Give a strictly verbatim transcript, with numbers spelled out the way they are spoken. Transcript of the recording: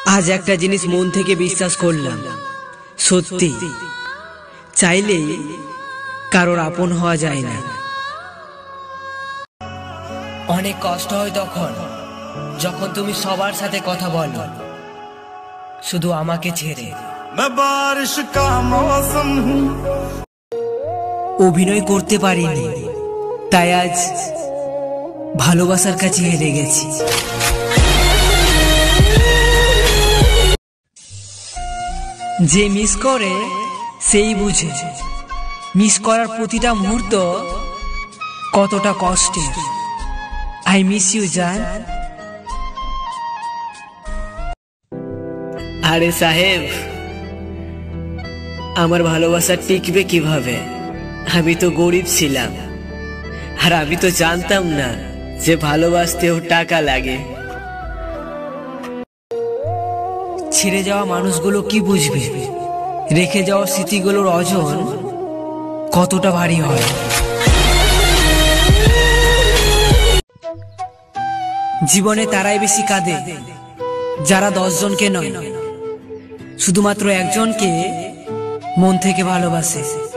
আজ একটা জিনিস মন থেকে বিশ্বাস করলাম, সত্যি চাইলেই কারোর আপন হওয়া যায় না। অনেক কষ্ট হয় তখন যখন তুমি সবার সাথে কথা বলো, শুধু আমাকে ছেড়ে। অভিনয় করতে পারিনি, তাই আজ ভালোবাসার কাছে হেরে গেছি। যে মিস করে সেই বুঝে মিস করার প্রতিটা মুহূর্ত কতটা কষ্টের। আই মিস ইউ জান। আরে সাহেব, আমার ভালোবাসা টিকবে কিভাবে? আমি তো গরিব ছিলাম, আর আমি তো জানতাম না যে ভালোবাসতেও টাকা লাগে। ছেড়ে যাওয়া মানুষগুলো কি বুঝবে রেখে যাওয়া স্মৃতিগুলোর ওজন কতটা ভারী হয়। জীবনে তারাই বেশি কাঁদে যারা দশ জনকে নয়, শুধুমাত্র একজনকে মন থেকে ভালোবাসে।